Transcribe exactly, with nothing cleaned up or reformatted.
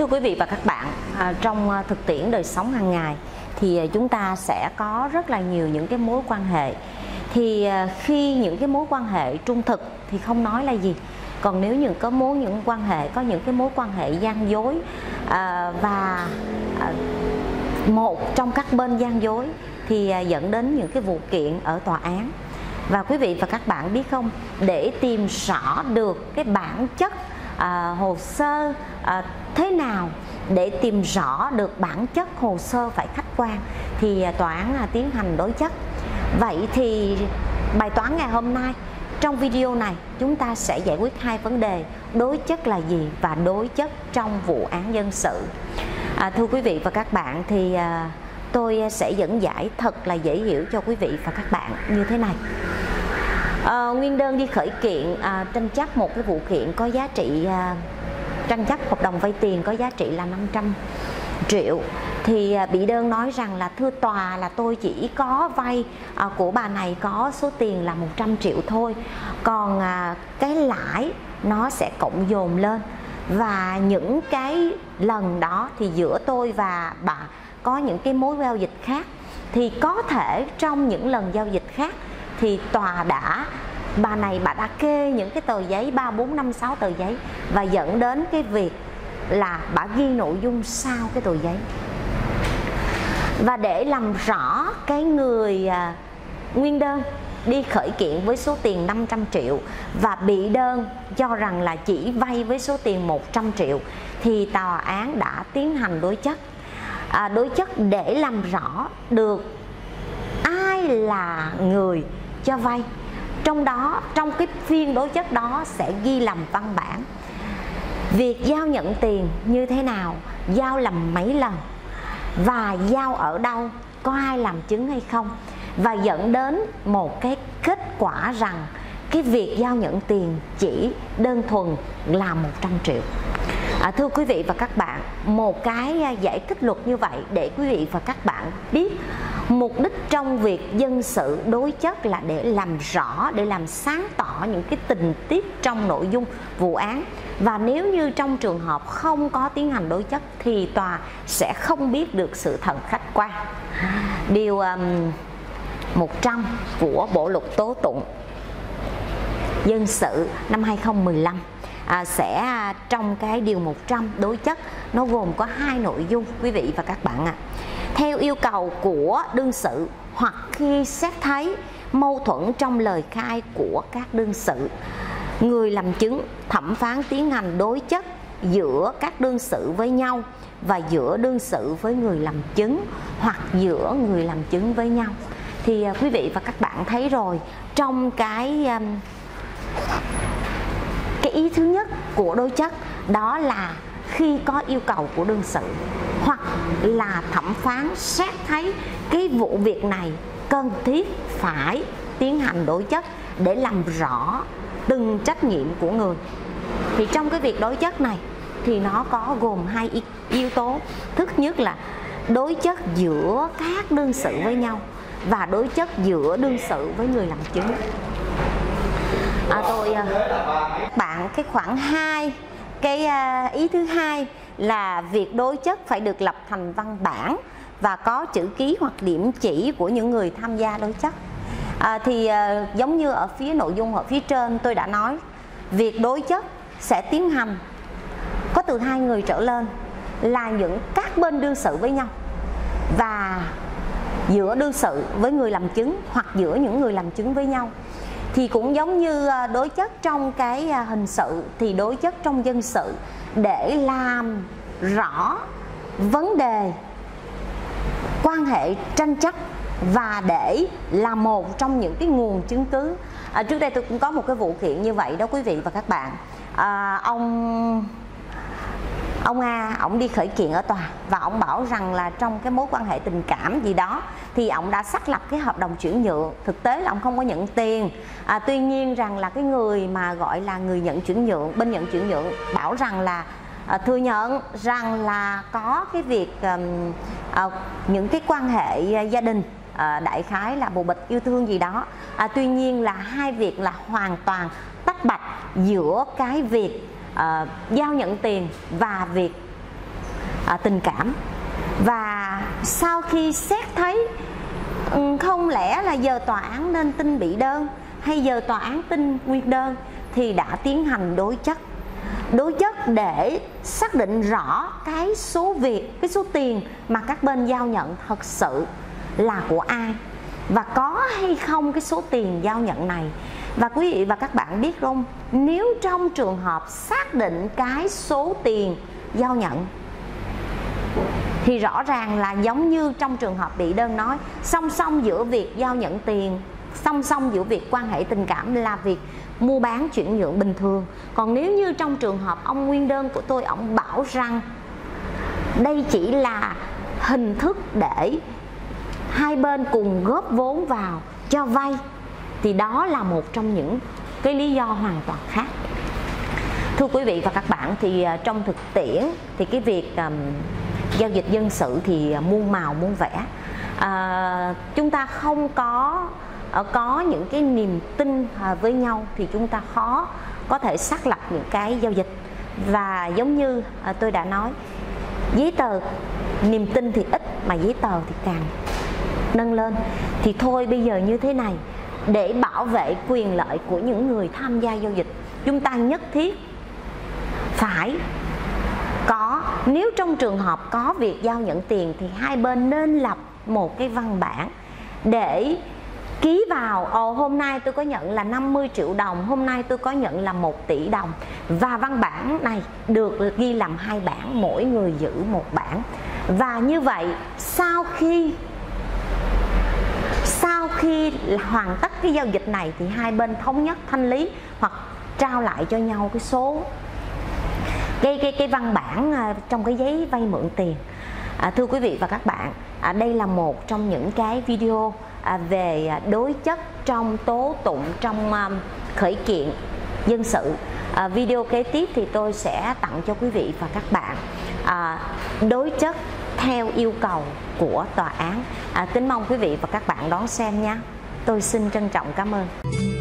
Thưa quý vị và các bạn, à, trong thực tiễn đời sống hàng ngày thì chúng ta sẽ có rất là nhiều những cái mối quan hệ. Thì khi những cái mối quan hệ trung thực thì không nói là gì. Còn nếu những có mối những quan hệ có những cái mối quan hệ gian dối à, và à, một trong các bên gian dối thì à, dẫn đến những cái vụ kiện ở tòa án. Và quý vị và các bạn biết không, để tìm rõ được cái bản chất à, hồ sơ à, thế nào để tìm rõ được bản chất hồ sơ phải khách quan thì à, tòa án à, tiến hành đối chất. Vậy thì bài toán ngày hôm nay trong video này chúng ta sẽ giải quyết hai vấn đề: đối chất là gì và đối chất trong vụ án dân sự. À, thưa quý vị và các bạn, thì à, tôi sẽ dẫn giải thật là dễ hiểu cho quý vị và các bạn như thế này. À, nguyên đơn đi khởi kiện à, tranh chấp một cái vụ kiện có giá trị à, tranh chấp hợp đồng vay tiền có giá trị là năm trăm triệu. Thì à, bị đơn nói rằng là thưa tòa là tôi chỉ có vay à, của bà này có số tiền là một trăm triệu thôi, còn à, cái lãi nó sẽ cộng dồn lên, và những cái lần đó thì giữa tôi và bà có những cái mối giao dịch khác, thì có thể trong những lần giao dịch khác thì tòa đã bà này bà đã kê những cái tờ giấy ba bốn năm sáu tờ giấy, và dẫn đến cái việc là bà ghi nội dung sau cái tờ giấy. Và để làm rõ cái người à, nguyên đơn đi khởi kiện với số tiền năm trăm triệu và bị đơn cho rằng là chỉ vay với số tiền một trăm triệu thì tòa án đã tiến hành đối chất. À, đối chất để làm rõ được ai là người cho vay. Trong đó, trong cái phiên đối chất đó sẽ ghi làm văn bản việc giao nhận tiền như thế nào, giao làm mấy lần và giao ở đâu, có ai làm chứng hay không, và dẫn đến một cái kết quả rằng cái việc giao nhận tiền chỉ đơn thuần là một trăm triệu. À, thưa quý vị và các bạn, một cái giải thích luật như vậy để quý vị và các bạn biết mục đích trong việc dân sự đối chất là để làm rõ, để làm sáng tỏ những cái tình tiết trong nội dung vụ án. Và nếu như trong trường hợp không có tiến hành đối chất thì tòa sẽ không biết được sự thật khách quan. Điều um, một trăm của Bộ luật tố tụng dân sự năm hai không một lăm à, sẽ trong cái điều một trăm đối chất nó gồm có hai nội dung quý vị và các bạn ạ. À. Theo yêu cầu của đương sự hoặc khi xét thấy mâu thuẫn trong lời khai của các đương sự, người làm chứng, thẩm phán tiến hành đối chất giữa các đương sự với nhau và giữa đương sự với người làm chứng hoặc giữa người làm chứng với nhau. Thì à, quý vị và các bạn thấy rồi, trong cái um, cái ý thứ nhất của đối chất đó là khi có yêu cầu của đương sự hoặc là thẩm phán xét thấy cái vụ việc này cần thiết phải tiến hành đối chất để làm rõ từng trách nhiệm của người. Thì trong cái việc đối chất này thì nó có gồm hai yếu tố. Thứ nhất là đối chất giữa các đương sự với nhau và đối chất giữa đương sự với người làm chứng. À, tôi bạn cái khoảng hai cái ý thứ hai là việc đối chất phải được lập thành văn bản và có chữ ký hoặc điểm chỉ của những người tham gia đối chất. À, thì à, giống như ở phía nội dung ở phía trên tôi đã nói, việc đối chất sẽ tiến hành có từ hai người trở lên là những các bên đương sự với nhau, và giữa đương sự với người làm chứng hoặc giữa những người làm chứng với nhau. Thì cũng giống như đối chất trong cái hình sự thì đối chất trong dân sự để làm rõ vấn đề quan hệ tranh chấp và để là một trong những cái nguồn chứng cứ. À, trước đây tôi cũng có một cái vụ kiện như vậy đó quý vị và các bạn. À, ông ông A, ông đi khởi kiện ở tòa và ông bảo rằng là trong cái mối quan hệ tình cảm gì đó thì ông đã xác lập cái hợp đồng chuyển nhượng, thực tế là ông không có nhận tiền. À, tuy nhiên rằng là cái người mà gọi là người nhận chuyển nhượng, bên nhận chuyển nhượng bảo rằng là à, thừa nhận rằng là có cái việc um, à, những cái quan hệ gia đình, à, đại khái là bồ bịch yêu thương gì đó. À, tuy nhiên là hai việc là hoàn toàn tách bạch giữa cái việc uh, giao nhận tiền và việc à, tình cảm. Và sau khi xét thấy không lẽ là giờ tòa án nên tin bị đơn hay giờ tòa án tin nguyên đơn, thì đã tiến hành đối chất. Đối chất để xác định rõ cái số việc, cái số tiền mà các bên giao nhận thật sự là của ai, và có hay không cái số tiền giao nhận này. Và quý vị và các bạn biết không, nếu trong trường hợp xác định cái số tiền giao nhận thì rõ ràng là giống như trong trường hợp bị đơn nói, song song giữa việc giao nhận tiền, song song giữa việc quan hệ tình cảm là việc mua bán chuyển nhượng bình thường. Còn nếu như trong trường hợp ông nguyên đơn của tôi, ông bảo rằng đây chỉ là hình thức để hai bên cùng góp vốn vào cho vay, thì đó là một trong những cái lý do hoàn toàn khác. Thưa quý vị và các bạn, thì trong thực tiễn thì cái việc um, giao dịch dân sự thì muôn màu muôn vẻ. À, chúng ta không có có những cái niềm tin với nhau thì chúng ta khó có thể xác lập những cái giao dịch. Và giống như tôi đã nói, giấy tờ niềm tin thì ít mà giấy tờ thì càng nâng lên. Thì thôi bây giờ như thế này, để bảo vệ quyền lợi của những người tham gia giao dịch, chúng ta nhất thiết phải có, nếu trong trường hợp có việc giao nhận tiền thì hai bên nên lập một cái văn bản để ký vào. Ồ, hôm nay tôi có nhận là năm mươi triệu đồng, hôm nay tôi có nhận là một tỷ đồng. Và văn bản này được ghi làm hai bản, mỗi người giữ một bản. Và như vậy sau khi sau khi hoàn tất cái giao dịch này thì hai bên thống nhất thanh lý hoặc trao lại cho nhau cái số cái cái cái văn bản trong cái giấy vay mượn tiền. À, thưa quý vị và các bạn, à, đây là một trong những cái video à, về đối chất trong tố tụng, trong um, khởi kiện dân sự. À, video kế tiếp thì tôi sẽ tặng cho quý vị và các bạn à, đối chất theo yêu cầu của tòa án. À, kính mong quý vị và các bạn đón xem nha. Tôi xin trân trọng cảm ơn.